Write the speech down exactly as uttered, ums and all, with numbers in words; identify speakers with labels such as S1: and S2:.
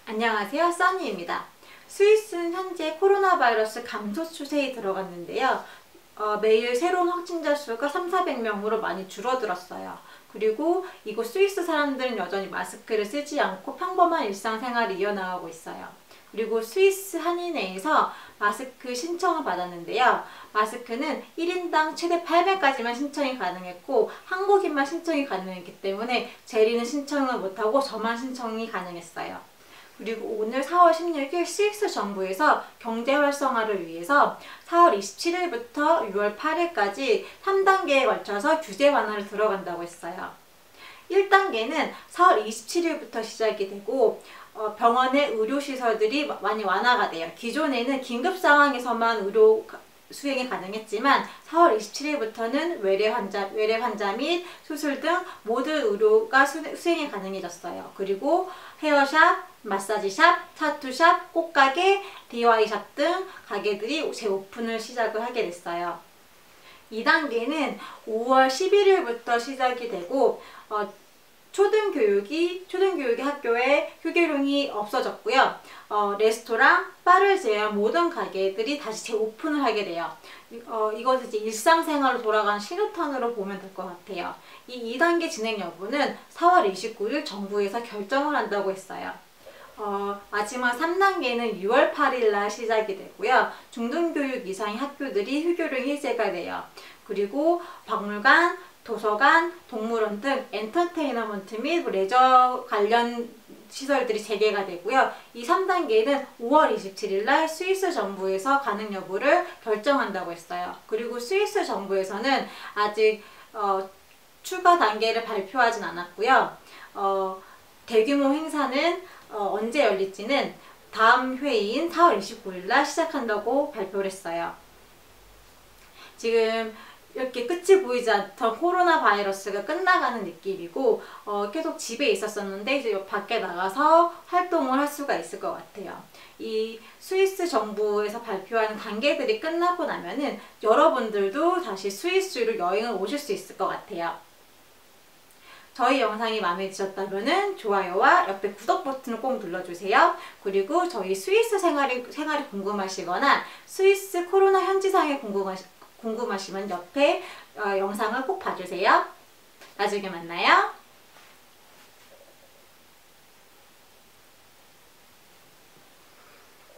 S1: 안녕하세요, 써니입니다. 스위스는 현재 코로나 바이러스 감소 추세에 들어갔는데요. 어, 매일 새로운 확진자 수가 삼사백 명으로 많이 줄어들었어요. 그리고 이곳 스위스 사람들은 여전히 마스크를 쓰지 않고 평범한 일상생활을 이어나가고 있어요. 그리고 스위스 한인회에서 마스크 신청을 받았는데요. 마스크는 일 인당 최대 팔 배까지만 신청이 가능했고 한국인만 신청이 가능했기 때문에 제리는 신청을 못하고 저만 신청이 가능했어요. 그리고 오늘 사월 십육일 스위스 정부에서 경제 활성화를 위해서 사월 이십칠일부터 유월 팔일까지 삼 단계에 걸쳐서 규제 완화를 들어간다고 했어요. 일 단계는 사월 이십칠일부터 시작이 되고 어, 병원의 의료시설들이 많이 완화가 돼요. 기존에는 긴급 상황에서만 의료 수행이 가능했지만 사월 이십칠일부터는 외래 환자, 외래 환자 및 수술 등 모든 의료가 수, 수행이 가능해졌어요. 그리고 헤어샵, 마사지샵, 타투샵, 꽃가게, 디아이와이샵 등 가게들이 재오픈을 시작을 하게 됐어요. 이 단계는 오월 십일일부터 시작이 되고 어, 초등교육이, 초등교육의 학교에 휴교령이 없어졌고요. 어, 레스토랑, 바를 제외한 모든 가게들이 다시 재오픈을 하게 돼요. 어, 이것을 이제 일상생활로 돌아가는 신호탄으로 보면 될 것 같아요. 이 이 단계 진행 여부는 사월 이십구일 정부에서 결정을 한다고 했어요. 어, 마지막 삼 단계는 유월 팔일날 시작이 되고요. 중등교육 이상의 학교들이 휴교령 해제가 돼요. 그리고 박물관, 도서관, 동물원 등 엔터테이너먼트 및 레저 관련 시설들이 재개가 되고요. 이 삼 단계는 오월 이십칠일날 스위스 정부에서 가능 여부를 결정한다고 했어요. 그리고 스위스 정부에서는 아직 어, 추가 단계를 발표하진 않았고요. 어, 대규모 행사는 어, 언제 열릴지는 다음 회의인 사월 이십구일날 시작한다고 발표를 했어요. 지금 이렇게 끝이 보이지 않던 코로나 바이러스가 끝나가는 느낌이고 어, 계속 집에 있었었는데 이제 밖에 나가서 활동을 할 수가 있을 것 같아요. 이 스위스 정부에서 발표하는 단계들이 끝나고 나면은 여러분들도 다시 스위스로 여행을 오실 수 있을 것 같아요. 저희 영상이 마음에 드셨다면 좋아요와 옆에 구독 버튼을 꼭 눌러주세요. 그리고 저희 스위스 생활이, 생활이 궁금하시거나 스위스 코로나 현지상이 궁금하시, 궁금하시면 옆에 어, 영상을 꼭 봐주세요. 나중에 만나요.